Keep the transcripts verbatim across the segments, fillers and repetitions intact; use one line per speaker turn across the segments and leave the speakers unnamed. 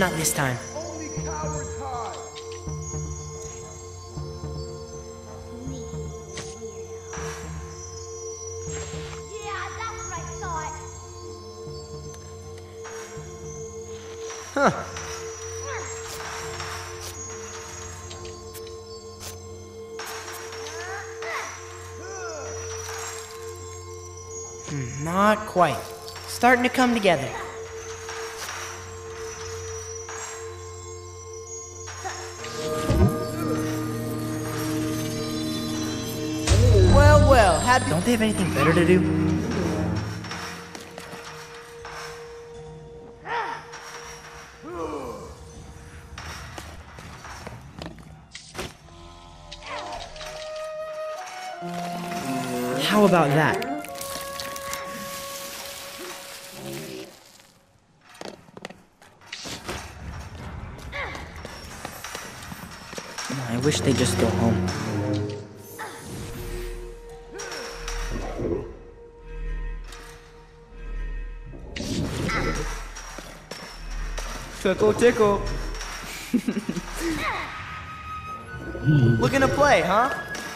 not this time.
Only cowards hide.
Yeah, that's what I thought.
Huh. Hmm, not quite. Starting to come together. Well, well, happy. Don't they have anything better to do? How about that? I wish they'd just go home. Tickle, tickle. Looking to play, huh?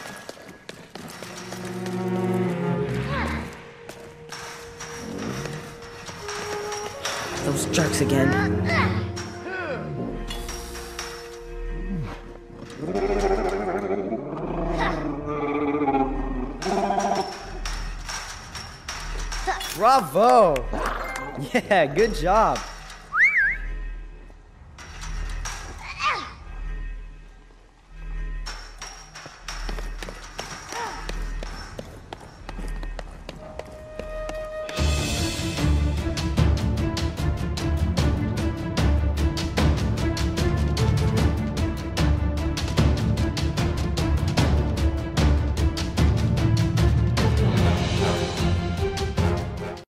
Those jerks again. Bravo! Yeah, good job.